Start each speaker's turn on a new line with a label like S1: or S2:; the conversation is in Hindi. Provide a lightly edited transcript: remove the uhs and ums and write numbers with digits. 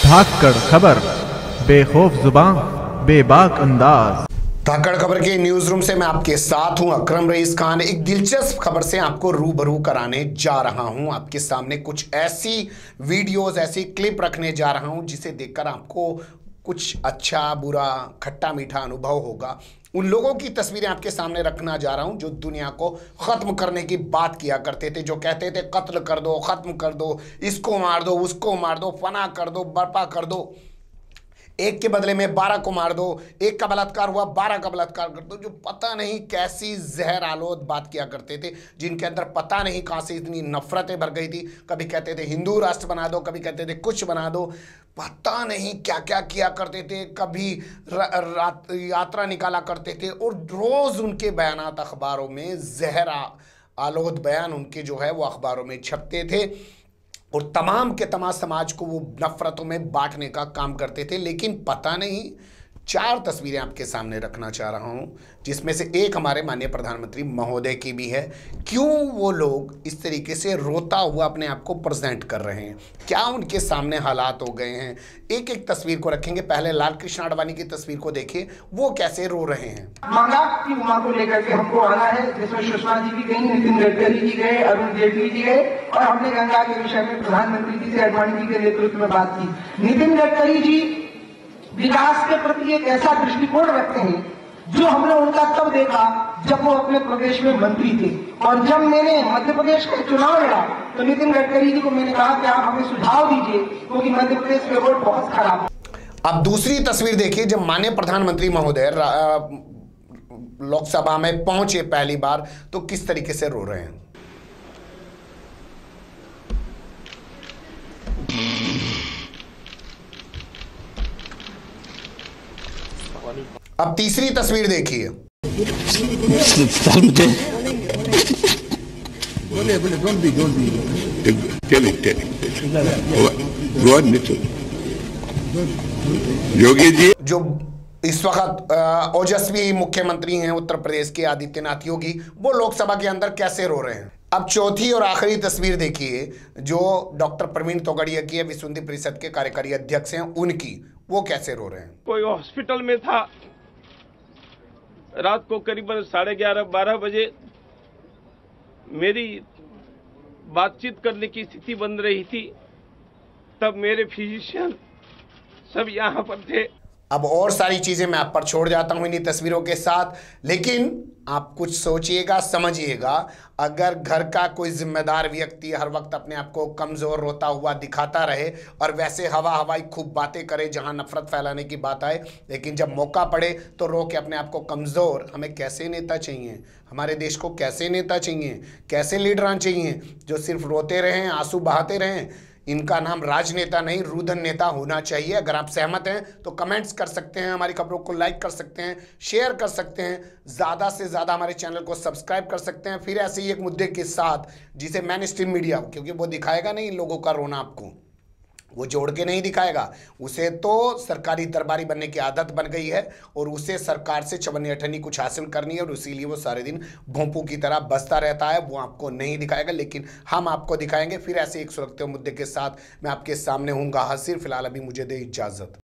S1: धाकड़ खबर, बेखौफ जुबान, बेबाक अंदाज।
S2: धाकड़ खबर के न्यूज रूम से मैं आपके साथ हूं अकरम रईस खान। एक दिलचस्प खबर से आपको रूबरू कराने जा रहा हूं। आपके सामने कुछ ऐसी वीडियोस, ऐसी क्लिप रखने जा रहा हूं जिसे देखकर आपको कुछ अच्छा बुरा खट्टा मीठा अनुभव होगा। उन लोगों की तस्वीरें आपके सामने रखना जा रहा हूं जो दुनिया को खत्म करने की बात किया करते थे, जो कहते थे कत्ल कर दो, खत्म कर दो, इसको मार दो, उसको मार दो, फना कर दो, बर्पा कर दो, एक के बदले में 12 को मार दो, एक का बलात्कार हुआ 12 का बलात्कार कर दो। जो पता नहीं कैसी जहर आलोद बात किया करते थे, जिनके अंदर पता नहीं कहां से इतनी नफरतें भर गई थी। कभी कहते थे हिंदू राष्ट्र बना दो, कभी कहते थे कुछ बना दो, पता नहीं क्या क्या किया करते थे। कभी यात्रा निकाला करते थे और रोज उनके बयानात अखबारों में जहर आलोद बयान उनके जो है वो अखबारों में छपते थे और तमाम के तमाम समाज को वो नफरतों में बांटने का काम करते थे। लेकिन पता नहीं, 4 तस्वीरें आपके सामने रखना चाह रहा हूं जिसमें से एक हमारे माननीय प्रधानमंत्री महोदय की भी है। क्यों वो लोग इस तरीके से रोता हुआ अपने आप को प्रेजेंट कर रहे हैं, क्या उनके सामने हालात हो गए हैं। एक एक तस्वीर को रखेंगे। पहले लाल कृष्ण आडवाणी की तस्वीर को देखिए, वो कैसे रो रहे हैं।
S3: मांगा की उमा को लेकर के हमको आना है, जिसमें सुषमा जी भी गई, नितिन गडकरी जी गए, अरुण जेटली जी गए और हमने गंगा के विषय में प्रधानमंत्री जी से आडवाणी जी के नेतृत्व में बात की। नितिन गडकरी जी विकास के प्रति एक ऐसा दृष्टिकोण रखते हैं जो हमने उनका तब देखा जब वो अपने प्रदेश में मंत्री थे। और जब मैंने मध्य प्रदेश का चुनाव लड़ा तो नितिन गडकरी जी को मैंने कहा कि आप हमें सुझाव दीजिए क्योंकि मध्य प्रदेश के रोड बहुत खराब है।
S2: अब दूसरी तस्वीर देखिए, जब माननीय प्रधानमंत्री महोदय लोकसभा में पहुंचे पहली बार तो किस तरीके से रो रहे हैं। अब तीसरी तस्वीर देखिए।
S4: योगी जी
S2: जो इस वक्त ओजस्वी मुख्यमंत्री हैं उत्तर प्रदेश के आदित्यनाथ योगी, वो लोकसभा के अंदर कैसे रो रहे हैं। अब चौथी और आखिरी तस्वीर देखिए जो डॉक्टर प्रवीण तोगड़िया की है, विश्व हिंदू परिषद के कार्यकारी अध्यक्ष हैं, उनकी, वो कैसे रो रहे हैं।
S5: कोई हॉस्पिटल में था, रात को करीबन 11:30-12 बजे मेरी बातचीत करने की स्थिति बन रही थी, तब मेरे फिजिशियन सब यहाँ पर थे।
S2: अब और सारी चीजें मैं आप पर छोड़ जाता हूं इन्हीं तस्वीरों के साथ, लेकिन आप कुछ सोचिएगा, समझिएगा। अगर घर का कोई जिम्मेदार व्यक्ति हर वक्त अपने आप को कमजोर रोता हुआ दिखाता रहे और वैसे हवाई खूब बातें करे जहां नफरत फैलाने की बात आए, लेकिन जब मौका पड़े तो रो के अपने आप को कमजोर, हमें कैसे नेता चाहिए, हमारे देश को कैसे नेता चाहिए, कैसे लीडरान चाहिए जो सिर्फ रोते रहें, आंसू बहाते रहें। इनका नाम राजनेता नहीं, रुदन नेता होना चाहिए। अगर आप सहमत हैं तो कमेंट्स कर सकते हैं, हमारी खबरों को लाइक कर सकते हैं, शेयर कर सकते हैं, ज़्यादा से ज़्यादा हमारे चैनल को सब्सक्राइब कर सकते हैं। फिर ऐसे ही एक मुद्दे के साथ जिसे मेन स्ट्रीम मीडिया, क्योंकि वो दिखाएगा नहीं इन लोगों का रोना, आपको वो जोड़ के नहीं दिखाएगा, उसे तो सरकारी दरबारी बनने की आदत बन गई है और उसे सरकार से चवन्नी अठन्नी कुछ हासिल करनी है और इसीलिए वो सारे दिन भोंपू की तरह बसता रहता है। वो आपको नहीं दिखाएगा, लेकिन हम आपको दिखाएंगे। फिर ऐसे एक सुलगते मुद्दे के साथ मैं आपके सामने हूँगा हाजिर। फिलहाल अभी मुझे दे इजाज़त।